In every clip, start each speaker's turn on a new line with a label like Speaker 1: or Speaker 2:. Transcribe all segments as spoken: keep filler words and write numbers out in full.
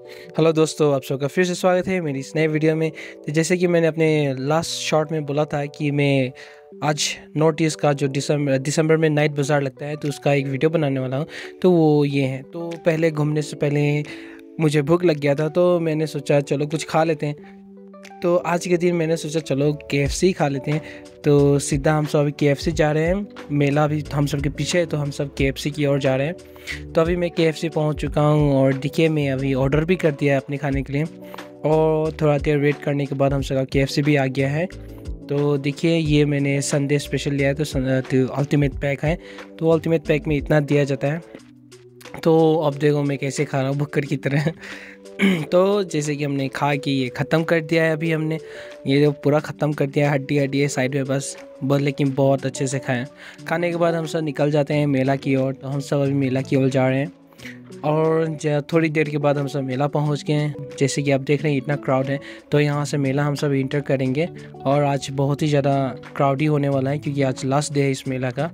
Speaker 1: Hello दोस्तों, आप सबका फिर से स्वागत है मेरी इस नए वीडियो में। तो जैसे कि मैंने अपने लास्ट शॉर्ट में बोला था कि मैं आज नॉर्थ ईस्ट का जो दिसंबर दिसंबर में नाइट बाज़ार लगता है तो उसका एक वीडियो बनाने वाला हूँ। तो वो ये है। तो पहले घूमने से पहले मुझे भूख लग गया था, तो मैंने सोचा चलो कुछ खा लेते हैं। तो आज के दिन मैंने सोचा चलो के एफ सी खा लेते हैं। तो सीधा हम सब अभी के एफ सी जा रहे हैं। मेला भी हम सब के पीछे है, तो हम सब के एफ सी की ओर जा रहे हैं। तो अभी मैं के एफ सी पहुंच चुका हूं और देखिए मैं अभी ऑर्डर भी कर दिया है अपने खाने के लिए, और थोड़ा देर वेट करने के बाद हम सबका के एफ सी भी आ गया है। तो देखिए ये मैंने संडे स्पेशल लिया है, तो अल्टीमेट पैक है। तो अल्टीमेट पैक में इतना दिया जाता है। तो अब देखो मैं कैसे खा रहा हूँ भुक्कड़ की तरह। तो जैसे कि हमने खा के ये ख़त्म कर दिया है। अभी हमने ये जो पूरा ख़त्म कर दिया है, हड्डी हड्डी है साइड में बस बहुत, लेकिन बहुत अच्छे से खाएं। खाने के बाद हम सब निकल जाते हैं मेला की ओर। तो हम सब अभी मेला की ओर जा रहे हैं, और थोड़ी देर के बाद हम सब मेला पहुंच गए हैं। जैसे कि आप देख रहे हैं इतना क्राउड है। तो यहाँ से मेला हम सब इंटर करेंगे, और आज बहुत ही ज़्यादा क्राउडी होने वाला है क्योंकि आज लास्ट डे है इस मेला का।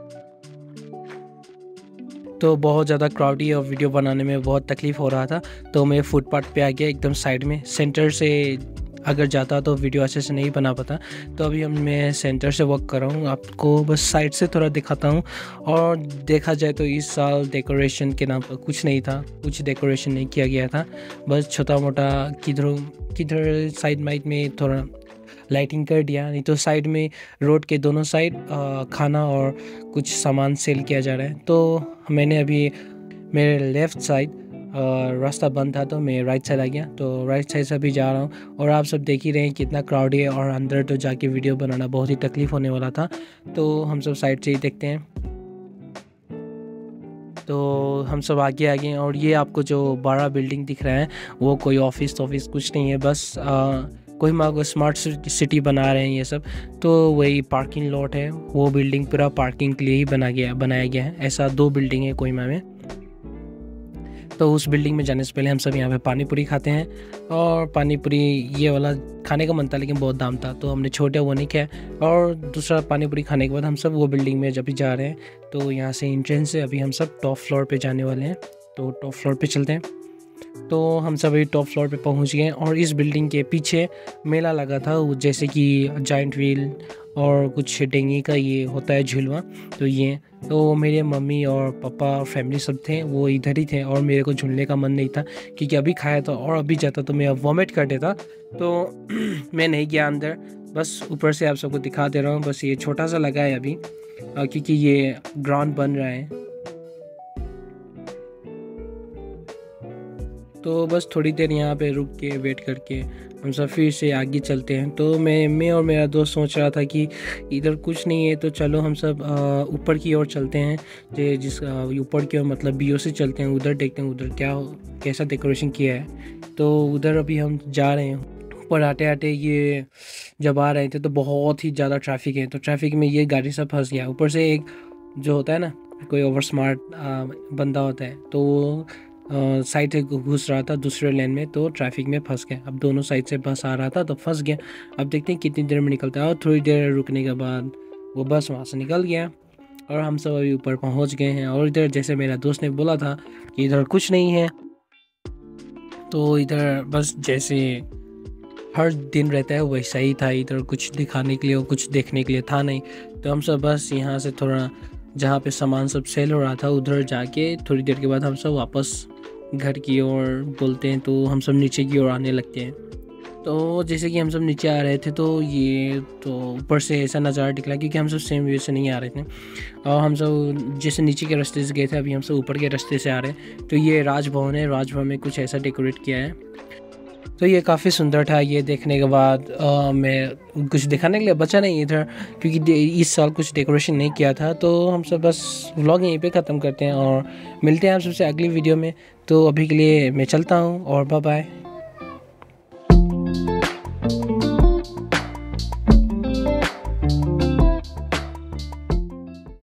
Speaker 1: तो बहुत ज़्यादा क्राउडी और वीडियो बनाने में बहुत तकलीफ़ हो रहा था। तो मैं फुटपाथ पे आ गया एकदम साइड में। सेंटर से अगर जाता तो वीडियो अच्छे से नहीं बना पाता। तो अभी हम मैं सेंटर से वर्क कर रहा हूँ, आपको बस साइड से थोड़ा दिखाता हूँ। और देखा जाए तो इस साल डेकोरेशन के नाम पर कुछ नहीं था, कुछ डेकोरेशन नहीं किया गया था। बस छोटा मोटा किधर किधर साइड माइड में थोड़ा लाइटिंग कर दिया, नहीं तो साइड में रोड के दोनों साइड खाना और कुछ सामान सेल किया जा रहा है। तो मैंने अभी मेरे लेफ़्ट साइड रास्ता बंद था, तो मैं राइट साइड आ गया। तो राइट साइड से भी जा रहा हूँ, और आप सब देख ही रहे हैं कितना क्राउड है, और अंदर तो जाके वीडियो बनाना बहुत ही तकलीफ़ होने वाला था। तो हम सब साइड से ही देखते हैं। तो हम सब आगे आ गए, और ये आपको जो बड़ा बिल्डिंग दिख रहा है वो कोई ऑफिस ऑफिस कुछ नहीं है, बस आ, कोहिमा को स्मार्ट सिटी बना रहे हैं ये सब। तो वही पार्किंग लॉट है, वो बिल्डिंग पूरा पार्किंग के लिए ही बना गया बनाया गया है। ऐसा दो बिल्डिंग है कोहिमा में। तो उस बिल्डिंग में जाने से पहले हम सब यहाँ पे पानी पूरी खाते हैं। और पानी पूरी ये वाला खाने का मन था, लेकिन बहुत दाम था, तो हमने छोटे वो नहीं किया। और दूसरा पानी पूरी खाने के बाद हम सब वो बिल्डिंग में जब भी जा रहे हैं, तो यहाँ से एंट्रेंस से अभी हम सब टॉप फ्लोर पे जाने वाले हैं। तो टॉप फ्लोर पे चलते हैं। तो हम सब अभी टॉप फ्लोर पे पहुँच गए, और इस बिल्डिंग के पीछे मेला लगा था, जैसे कि जाइंट व्हील और कुछ डेंगी का ये होता है झूलवा। तो ये तो मेरे मम्मी और पापा और फैमिली सब थे, वो इधर ही थे, और मेरे को झूलने का मन नहीं था क्योंकि अभी खाया था, और अभी जाता तो मैं वॉमिट कर देता। तो मैं नहीं गया अंदर, बस ऊपर से आप सबको दिखा दे रहा हूँ। बस ये छोटा सा लगा है अभी, क्योंकि ये ग्राउंड बन रहा है। तो बस थोड़ी देर यहाँ पे रुक के वेट करके हम सब फिर से आगे चलते हैं। तो मैं मैं और मेरा दोस्त सोच रहा था कि इधर कुछ नहीं है, तो चलो हम सब ऊपर की ओर चलते हैं। जो जिस ऊपर की ओर मतलब बी ओ सी चलते हैं, उधर देखते हैं उधर क्या कैसा डेकोरेशन किया है। तो उधर अभी हम जा रहे हैं। ऊपर आते आते ये जब आ रहे थे तो बहुत ही ज़्यादा ट्रैफिक है। तो ट्रैफिक में ये गाड़ी सब फंस गया। ऊपर से एक जो होता है ना, कोई ओवर स्मार्ट बंदा होता है, तो साइड से घुस रहा था दूसरे लेन में, तो ट्रैफिक में फंस गया। अब दोनों साइड से बस आ रहा था तो फंस गया। अब देखते हैं कितनी देर में निकलता है। और थोड़ी देर रुकने के बाद वो बस वहाँ से निकल गया, और हम सब अभी ऊपर पहुँच गए हैं। और इधर जैसे मेरा दोस्त ने बोला था कि इधर कुछ नहीं है, तो इधर बस जैसे हर दिन रहता है वैसा ही था। इधर कुछ दिखाने के लिए और कुछ देखने के लिए था नहीं। तो हम सब बस यहाँ से थोड़ा जहाँ पे सामान सब सेल हो रहा था उधर जाके थोड़ी देर के बाद हम सब वापस घर की ओर बोलते हैं, तो हम सब नीचे की ओर आने लगते हैं। तो जैसे कि हम सब नीचे आ रहे थे, तो ये तो ऊपर से ऐसा नज़ारा दिखला क्योंकि हम सब सेम वे से नहीं आ रहे थे, और हम सब जैसे नीचे के रास्ते से गए थे, अभी हम सब ऊपर के रास्ते से आ रहे हैं। तो ये राजभवन है, राजभवन में कुछ ऐसा डेकोरेट किया है। तो ये काफ़ी सुंदर था। ये देखने के बाद आ, मैं कुछ दिखाने के लिए बचा नहीं इधर, क्योंकि इस साल कुछ डेकोरेशन नहीं किया था। तो हम सब बस व्लॉग यहीं पे ख़त्म करते हैं, और मिलते हैं आप सबसे अगली वीडियो में। तो अभी के लिए मैं चलता हूँ, और बाय बाय।